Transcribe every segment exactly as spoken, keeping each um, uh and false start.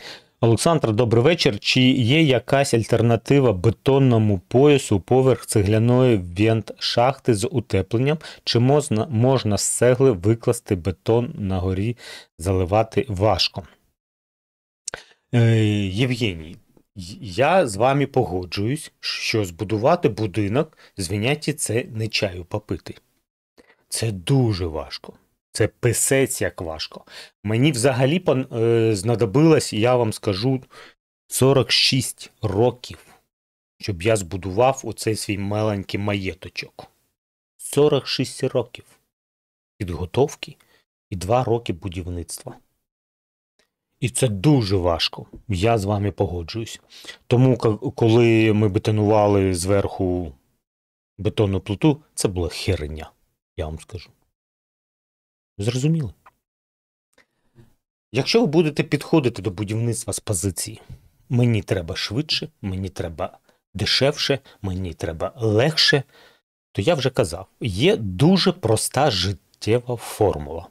Олександр, добрий вечір. Чи є якась альтернатива бетонному поясу поверх цегляної вент-шахти з утепленням? Чи можна, можна з цегли викласти бетон на горі, заливати важко? Е, Євгеній, я з вами погоджуюсь, що збудувати будинок з Віняті – це не чаю попити. Це дуже важко. Це писець як важко. Мені взагалі е, знадобилось, я вам скажу, сорок шість років, щоб я збудував оцей свій маленький маєточок. сорок шість років підготовки і два роки будівництва. І це дуже важко. Я з вами погоджуюсь. Тому, коли ми бетонували зверху бетонну плиту, це була херня, я вам скажу. Зрозуміло. Якщо ви будете підходити до будівництва з позиції «мені треба швидше, мені треба дешевше, мені треба легше», то я вже казав, є дуже проста життєва формула.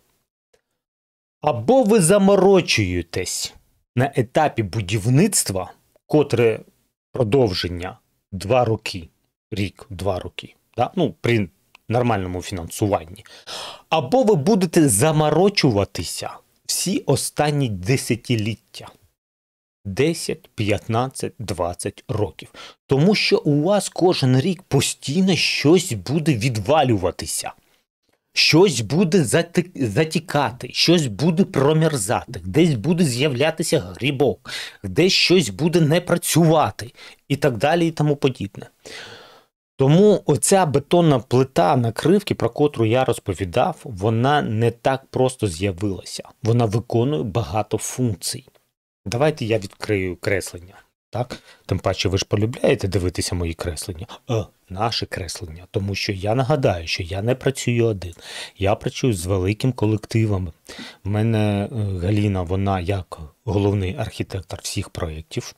Або ви заморочуєтесь на етапі будівництва, котре продовження два роки, рік-два роки, да? Ну, при нормальному фінансуванні. Або ви будете заморочуватися всі останні десятиліття. десять, п'ятнадцять, двадцять років. Тому що у вас кожен рік постійно щось буде відвалюватися. Щось буде затікати, щось буде промерзати, десь буде з'являтися грибок, десь щось буде не працювати і так далі і тому подібне. Тому оця бетонна плита накривки, про котру я розповідав, вона не так просто з'явилася. Вона виконує багато функцій. Давайте я відкрию креслення. Так? Тим паче ви ж полюбляєте дивитися мої креслення? Е, наші креслення. Тому що я нагадаю, що я не працюю один. Я працюю з великим колективом. В мене Галіна, вона як головний архітектор всіх проєктів.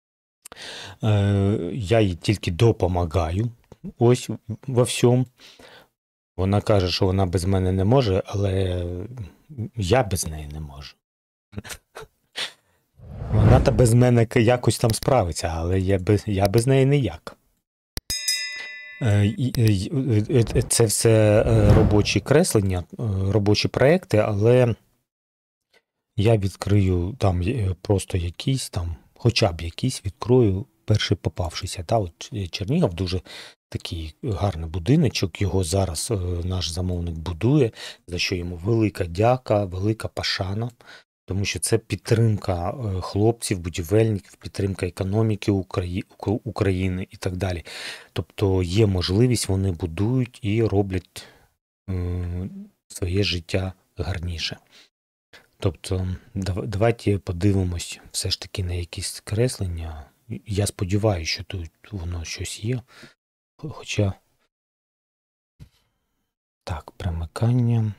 Е, я їй тільки допомагаю. Ось во всьому. Вона каже, що вона без мене не може, але я без неї не можу. Вона та без мене якось там справиться, але я без, я без неї ніяк. Це все робочі креслення, робочі проекти, але я відкрию там просто якийсь там, хоча б якийсь відкрою перший попавшийся. Та, от Чернігів дуже такий гарний будиночок, його зараз наш замовник будує, за що йому велика дяка, велика пошана. Тому що це підтримка хлопців, будівельників, підтримка економіки України і так далі. Тобто є можливість, вони будують і роблять своє життя гарніше. Тобто давайте подивимось все ж таки на якісь креслення. Я сподіваюся, що тут воно щось є. Хоча, так, примикання.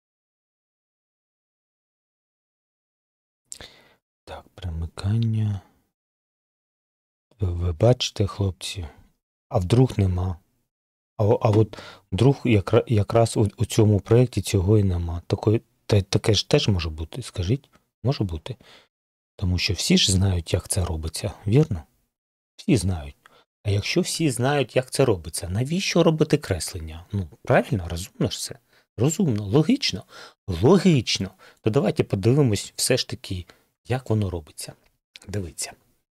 Так, примикання. Ви, ви бачите, хлопці, а вдруг нема. А, а от вдруг якраз, якраз у, у цьому проєкті цього і нема. Такої, та, таке ж теж може бути, скажіть? Може бути. Тому що всі ж знають, як це робиться, вірно? Всі знають. А якщо всі знають, як це робиться, навіщо робити креслення? Ну, правильно, розумно ж це. Розумно, логічно. Логічно. То давайте подивимось все ж таки, як воно робиться. Дивіться.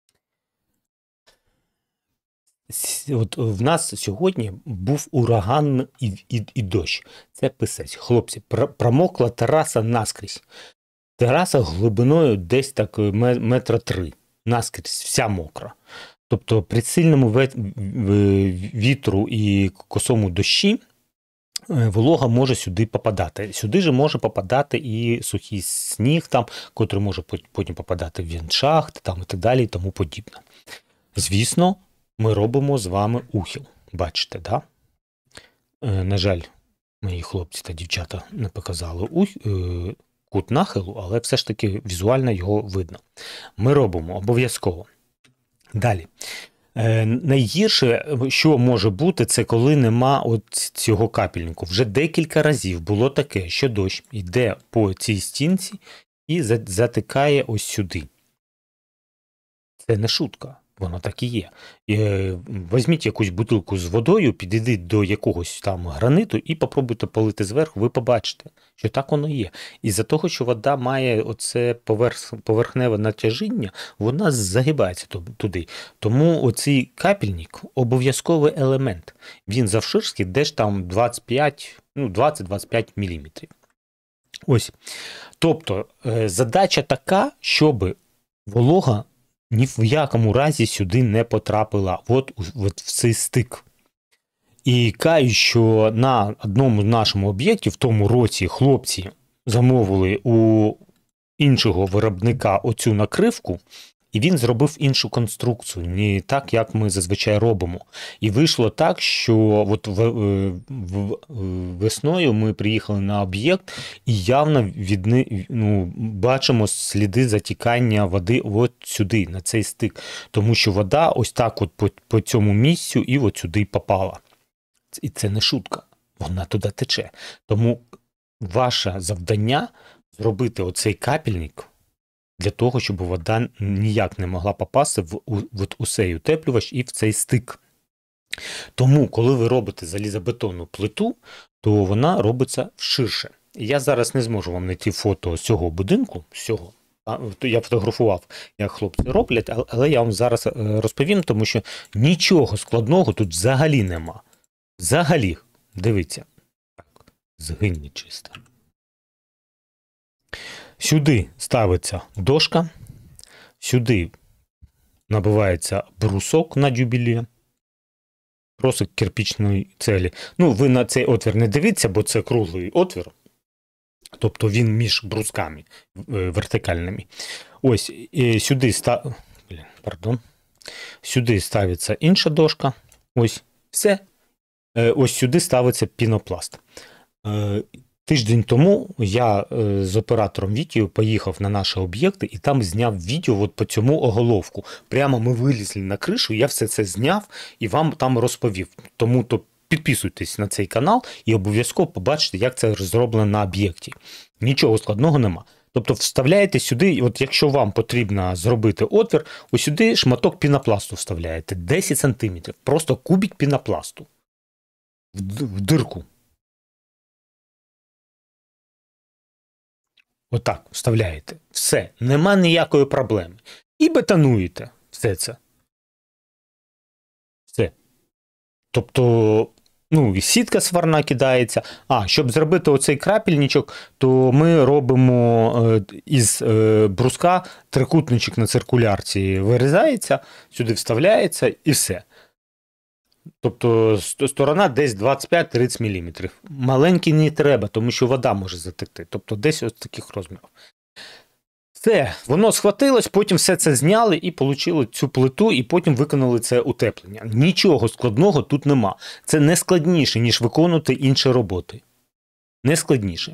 От в нас сьогодні був ураган і, і, і дощ. Це писець. Хлопці, промокла тераса наскрізь. Тераса глибиною десь так метра три. Наскрізь, вся мокра. Тобто при сильному вітру і косому дощі волога може сюди попадати. Сюди же може попадати і сухий сніг, там, котрий може потім попадати в вент-шахти, там, і так далі, і тому подібне. Звісно, ми робимо з вами ухил. Бачите, да? Е, на жаль, мої хлопці та дівчата не показали ух, е, кут нахилу, але все ж таки візуально його видно. Ми робимо обов'язково. Далі. Е, найгірше, що може бути, це коли нема от цього капельнику. Вже декілька разів було таке, що дощ йде по цій стінці і затикає ось сюди. Це не шутка, воно так і є. І, е, Візьміть якусь бутилку з водою, підійдіть до якогось там граниту і попробуйте полити зверху, ви побачите, що так воно є. Із-за того, що вода має оце поверх, поверхневе натяжіння, вона загибається туди. Тому оцей капельник – обов'язковий елемент. Він завширшки десь там двадцять п'ять, ну, двадцять - двадцять п'ять міліметрів. Ось. Тобто, е, задача така, щоб волога ні в якому разі сюди не потрапила, от, от в цей стик. І кажу, що на одному з нашому об'єкті в тому році хлопці замовили у іншого виробника оцю накривку, і він зробив іншу конструкцію, не так, як ми зазвичай робимо. І вийшло так, що от в, в, весною ми приїхали на об'єкт і явно від, ну, бачимо сліди затікання води от сюди, на цей стик. Тому що вода ось так от по, по цьому місцю і от сюди попала. І це не шутка, вона туди тече. Тому ваше завдання зробити оцей капельник для того, щоб вода ніяк не могла попасти в, в, в цей утеплювач і в цей стик. Тому, коли ви робите залізобетонну плиту, то вона робиться ширше. Я зараз не зможу вам знайти фото з цього будинку, з цього. Я фотографував, як хлопці роблять, але я вам зараз розповім, тому що нічого складного тут взагалі нема. Взагалі, дивіться, так, згинь чисто. Сюди ставиться дошка, сюди набивається брусок на дюбелі, просто кирпичної целі. Ну, ви на цей отвір не дивіться, бо це круглий отвір, тобто він між брусками вертикальними. Ось, і сюди, став... Блін, пардон. Сюди ставиться інша дошка, ось, все. Ось сюди ставиться пінопласт. Тиждень тому я з оператором Вітєю поїхав на наші об'єкти і там зняв відео от по цьому оголовку. Прямо ми вилізли на кришу, я все це зняв і вам там розповів. Тому то підписуйтесь на цей канал і обов'язково побачите, як це зроблено на об'єкті. Нічого складного нема. Тобто вставляєте сюди, от якщо вам потрібно зробити отвір, ось сюди шматок пінопласту вставляєте, десять сантиметрів, просто кубик пінопласту в дирку. Отак вставляєте. Все, нема ніякої проблеми. І бетонуєте все це. Все. Тобто, ну, сітка сварна кидається. А, щоб зробити оцей крапельничок, то ми робимо е, із е, бруска трикутничок на циркулярці вирізається, сюди вставляється і все. Тобто сторона десь двадцять п'ять - тридцять міліметрів. Маленький не треба, тому що вода може затекти. Тобто десь ось таких розмірів. Все, воно схватилось, потім все це зняли і отримали цю плиту, і потім виконали це утеплення. Нічого складного тут нема. Це не складніше, ніж виконувати інші роботи. Не складніше.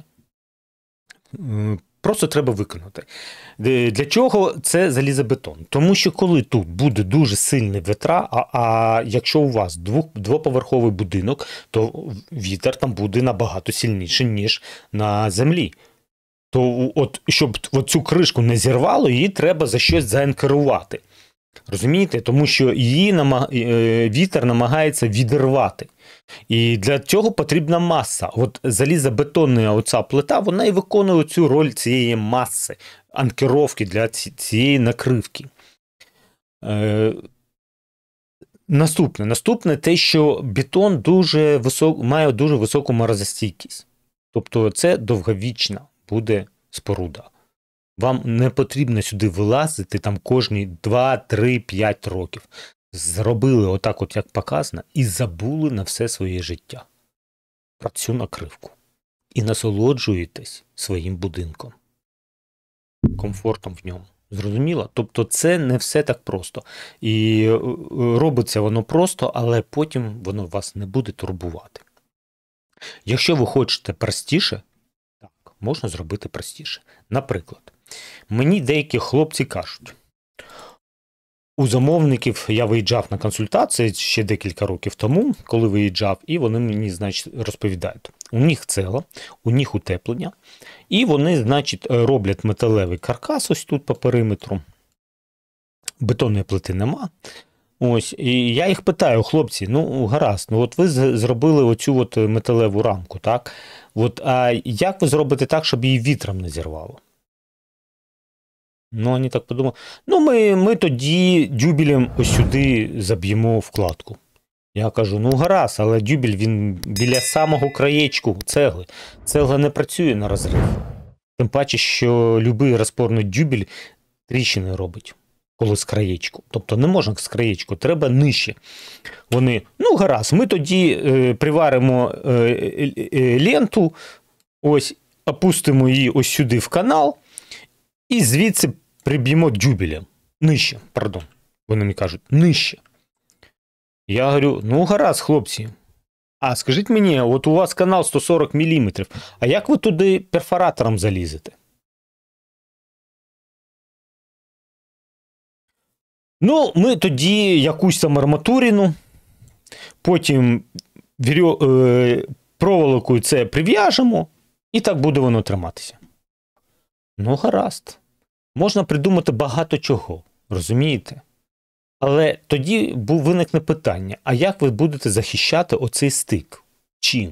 Просто треба виконати. Для чого це залізобетон? Тому що коли тут буде дуже сильний вітра, а, а якщо у вас двох, двоповерховий будинок, то вітер там буде набагато сильніший, ніж на землі. То от, щоб от цю кришку не зірвало, її треба за щось заанкерувати. Розумієте? Тому що її намаг... вітер намагається відірвати. І для цього потрібна маса. От залізобетонна оця плита, вона і виконує цю роль цієї маси, анкеровки для цієї накривки. Е... Наступне. Наступне те, що бетон дуже висок... має дуже високу морозостійкість. Тобто це довговічна буде споруда. Вам не потрібно сюди вилазити там кожні два, три, п'ять років. Зробили отак от, як показано, і забули на все своє життя про цю накривку. І насолоджуєтесь своїм будинком. Комфортом в ньому. Зрозуміло? Тобто це не все так просто. І робиться воно просто, але потім воно вас не буде турбувати. Якщо ви хочете простіше, так, можна зробити простіше. Наприклад, мені деякі хлопці кажуть, у замовників я виїжджав на консультації ще декілька років тому, коли виїжджав, і вони мені, значить, розповідають. У них цегла, у них утеплення, і вони, значить, роблять металевий каркас ось тут по периметру. бетонної плити нема. Ось, і я їх питаю: хлопці, ну гаразд, ну от ви зробили оцю от металеву рамку, так? От, а як ви зробите так, щоб її вітром не зірвало? Ну, вони так подумали, ну ми, ми тоді дюбелем ось сюди заб'ємо вкладку. Я кажу, ну гаразд, але дюбель він біля самого краєчку цегли. Цегла не працює на розрив. Тим паче, що будь-який розпорний дюбель тріщини робить, коли з краєчку. Тобто не можна з краєчку, треба нижче. Вони, ну гаразд, ми тоді е, приваримо е, е, ленту, ось, опустимо її ось сюди в канал, і звідси приб'ємо дюбелем. Нижче, пардон. Вони мені кажуть, нижче. Я говорю, ну гаразд, хлопці. А скажіть мені, от у вас канал сто сорок міліметрів, а як ви туди перфоратором залізете? Ну, ми тоді якусь там арматурину, потім вірьо... е... проволокою це прив'яжемо, і так буде воно триматися. Ну, гаразд. Можна придумати багато чого, розумієте? Але тоді виникне питання, а як ви будете захищати оцей стик? Чим?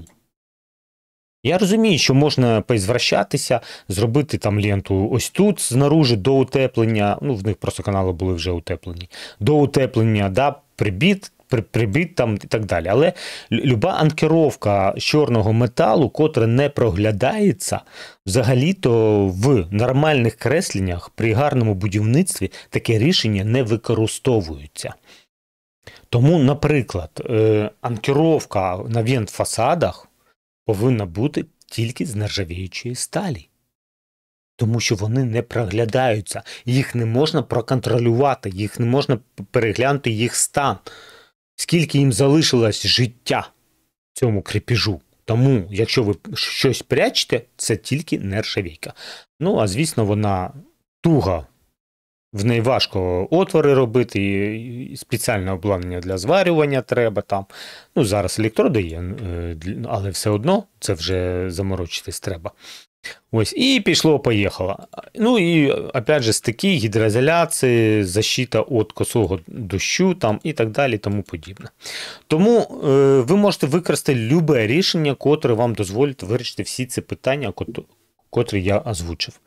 Я розумію, що можна поізвращатися, зробити там ленту ось тут, знаружи, до утеплення, ну, в них просто канали були вже утеплені, до утеплення, да, прибіт, при, прибіт там і так далі. Але люба анкеровка з чорного металу, котра не проглядається, взагалі-то в нормальних кресленнях при гарному будівництві таке рішення не використовується. Тому, наприклад, анкеровка на вент-фасадах повинна бути тільки з нержавіючої сталі. Тому що вони не проглядаються, їх не можна проконтролювати, їх не можна переглянути їх стан. Скільки їм залишилось життя цьому крепежу. Тому, якщо ви щось прячете, це тільки нержавійка. Ну, а звісно, вона туга. В неї важко отвори робити, і спеціальне обладнання для зварювання треба там. Ну, зараз електроди є, але все одно це вже заморочитись треба. Ось, і пішло-поїхало. Ну, і, опять же, стики, гідроізоляції, защита від косого дощу там, і так далі, тому подібне. Тому е, ви можете використати любе рішення, котре вам дозволить вирішити всі ці питання, котрі я озвучив.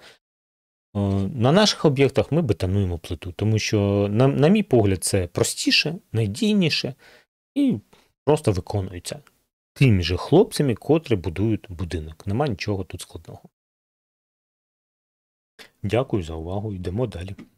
На наших об'єктах ми бетонуємо плиту, тому що, на, на мій погляд, це простіше, надійніше і просто виконується тими же хлопцями, котрі будують будинок. Нема нічого тут складного. Дякую за увагу, йдемо далі.